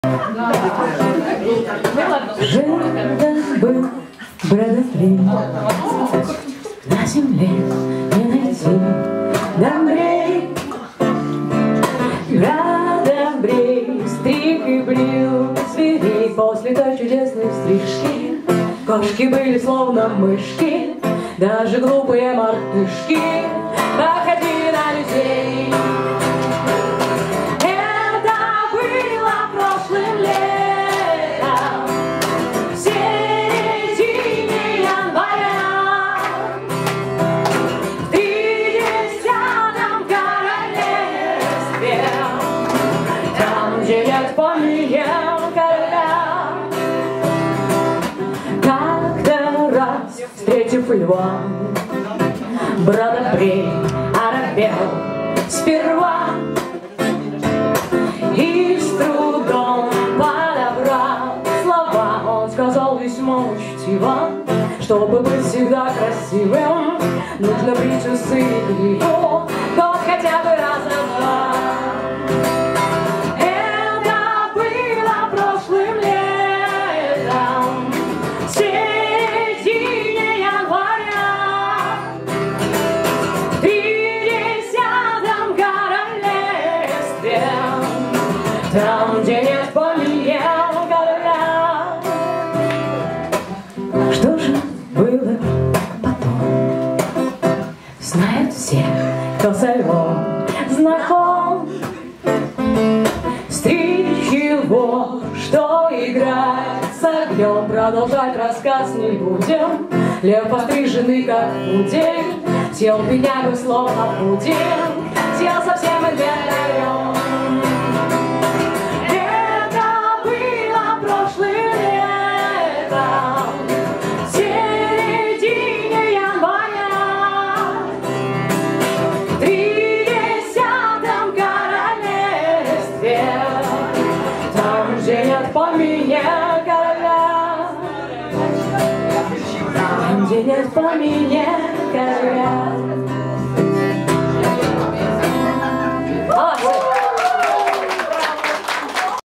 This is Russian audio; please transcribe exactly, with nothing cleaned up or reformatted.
Жил-был Брэдли, на земле не найти добрей. Добрей, стриг и брил зверей. После той чудесной стрижки кошки были словно мышки, даже глупые мартышки походили на людей. Это было прошлым летом, в середине января, в тридесятом королевстве, там, где нет помнения короля. Как-то раз, встретив льва, Брэдли оробел сперва и с трудом подобрал слова. Он сказал весьма учтиво: чтобы быть всегда красивым, нужно брить усы и гриву год хотя бы раза-два. Это было прошлым летом, в середине января, в тридесятом королевстве, там, где нет помнения короля. Что же было потом, знают все, кто со львом знаком. Стричь его, что играть с огнем, продолжать рассказ не будем. Лев постриженный, как пудель, сел бедняга словно пудель, сел совсем инвентарем. Это было прошлым летом, в середине января, в тридесятом королевстве, там, где нет помнения короля. Там, где нет помнения